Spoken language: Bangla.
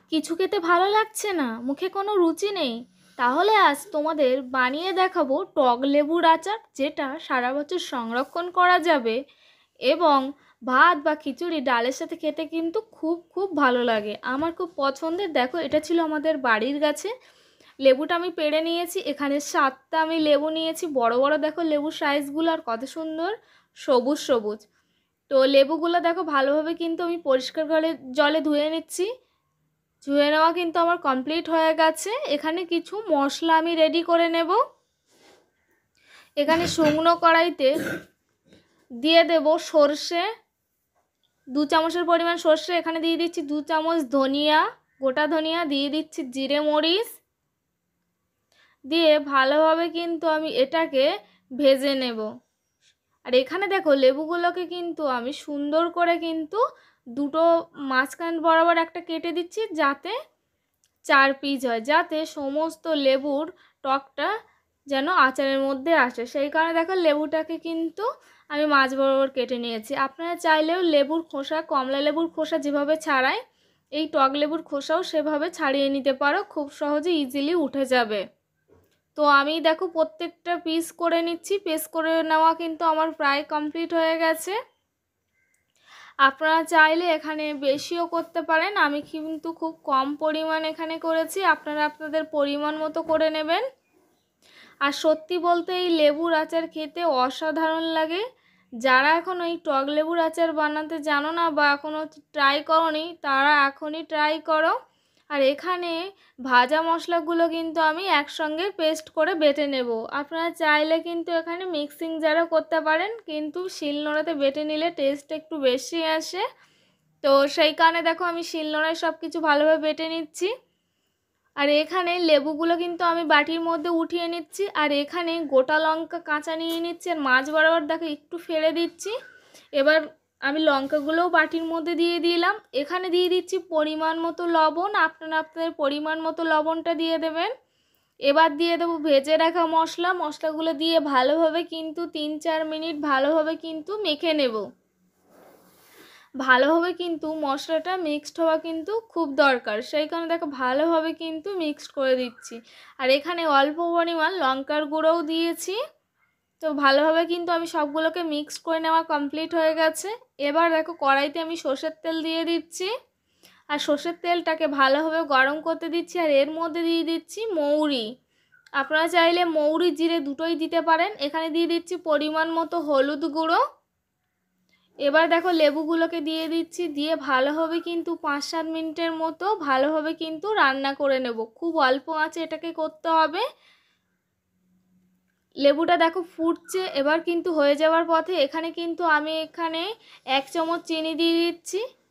কিছু খেতে ভালো লাগছে না, মুখে কোনো রুচি নেই, তাহলে আজ তোমাদের বানিয়ে দেখাবো টক লেবুর আচার, যেটা সারা বছর সংরক্ষণ করা যাবে এবং ভাত বা খিচুড়ি ডালের সাথে খেতে কিন্তু খুব খুব ভালো লাগে। আমার খুব পছন্দের। দেখো, এটা ছিল আমাদের বাড়ির গাছে। লেবুটা আমি পেড়ে নিয়েছি। এখানে 7টা আমি লেবু নিয়েছি, বড় বড়। দেখো লেবুর সাইজগুলো আর কত সুন্দর সবুজ সবুজ। তো লেবুগুলো দেখো ভালোভাবে কিন্তু আমি পরিষ্কার করে জলে ধুয়ে নিচ্ছি। ধুয়ে নেওয়া কিন্তু আমার কমপ্লিট হয়ে গেছে। এখানে কিছু মশলা আমি রেডি করে নেব। এখানে শুকনো কড়াইতে দিয়ে দেব সর্ষে, 2 চামচের পরিমাণ সর্ষে। এখানে দিয়ে দিচ্ছি 2 চামচ ধনিয়া, গোটা ধনিয়া দিয়ে দিচ্ছি, জিরে মরিচ দিয়ে ভালোভাবে কিন্তু আমি এটাকে ভেজে নেব। আর এখানে দেখো লেবুগুলোকে কিন্তু আমি সুন্দর করে কিন্তু দুটো মাঝখান বরাবর একটা কেটে দিচ্ছি, যাতে 4 পিস হয়, যাতে সমস্ত লেবুর টকটা যেন আচারের মধ্যে আসে। সেই কারণে দেখো লেবুটাকে কিন্তু আমি মাঝ বরাবর কেটে নিয়েছি। আপনারা চাইলেও লেবুর খোসা, কমলা লেবুর খোসা যেভাবে ছাড়ায়, এই টক লেবুর খোসাও সেভাবে ছাড়িয়ে নিতে পারো, খুব সহজে ইজিলি উঠে যাবে। তো আমি দেখো প্রত্যেকটা পিস করে নিচ্ছি। পিস করে নেওয়া কিন্তু আমার প্রায় কমপ্লিট হয়ে গেছে। আপনারা চাইলে এখানে বেশিও করতে পারেন, আমি কিন্তু খুব কম পরিমাণ এখানে করেছি। আপনারা আপনাদের পরিমাণ মতো করে নেবেন। আর সত্যি বলতে এই লেবুর আচার খেতে অসাধারণ লাগে। যারা এখন এই টক লেবুর আচার বানাতে জানো না বা এখনও ট্রাই করোনি, তারা এখনই ট্রাই করো। আর এখানে ভাজা মশলাগুলো কিন্তু আমি একসঙ্গে পেস্ট করে বেটে নেব। আপনারা চাইলে কিন্তু এখানে মিক্সিং জারও করতে পারেন, কিন্তু শিলনোড়াতে বেটে নিলে টেস্ট একটু বেশি আসে। তো সেই কারণে দেখো আমি শিলনোড়ায় সব কিছু ভালোভাবে বেটে নিচ্ছি। আর এখানে লেবুগুলো কিন্তু আমি বাটির মধ্যে উঠিয়ে নিচ্ছি। আর এখানে গোটা লঙ্কা কাঁচা নিয়ে নিচ্ছি, আর মাঝ বরাবর দেখো একটু ফেলে দিচ্ছি। এবার আমি লঙ্কাগুলোও বাটির মধ্যে দিয়ে দিলাম। এখানে দিয়ে দিচ্ছি পরিমাণ মতো লবণ। আপনারা আপনাদের পরিমাণ মতো লবণটা দিয়ে দেবেন। এবার দিয়ে দেবো ভেজে রাখা মশলাগুলো দিয়ে ভালোভাবে কিন্তু 3-4 মিনিট ভালোভাবে কিন্তু মেখে নেব। ভালোভাবে কিন্তু মশলাটা মিক্সড হওয়া কিন্তু খুব দরকার, সেই কারণে দেখো ভালোভাবে কিন্তু মিক্সড করে দিচ্ছি। আর এখানে অল্প পরিমাণ লঙ্কার গুঁড়োও দিয়েছি। তো ভালোভাবে কিন্তু আমি সবগুলোকে মিক্সড করে নেওয়া কমপ্লিট হয়ে গেছে। এবার দেখো কড়াইতে আমি সর্ষের তেল দিয়ে দিচ্ছি, আর সর্ষের তেলটাকে ভালোভাবে গরম করতে দিচ্ছি। আর এর মধ্যে দিয়ে দিচ্ছি মৌরি। আপনারা চাইলে মৌরি জিরে দুটোই দিতে পারেন। এখানে দিয়ে দিচ্ছি পরিমাণ মতো হলুদ গুঁড়ো। এবার দেখো লেবুগুলোকে দিয়ে দিচ্ছি, দিয়ে ভালোভাবে কিন্তু 5-7 মিনিটের মতো ভালোভাবে কিন্তু রান্না করে নেব। খুব অল্প আঁচে এটাকে করতে হবে। লেবুটা দেখো ফুটছে, এবার কিন্তু হয়ে যাওয়ার পথে। এখানে কিন্তু আমি 1 চামচ চিনি দিয়ে দিচ্ছি।